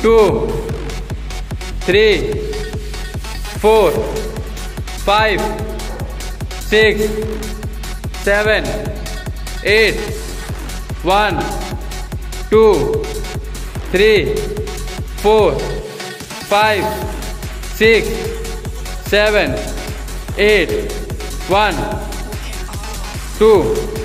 2, 3, 4, 5, 6, 7, 8. 1, 2, 3, 4, 5, 6, 7, 8. 1, 2.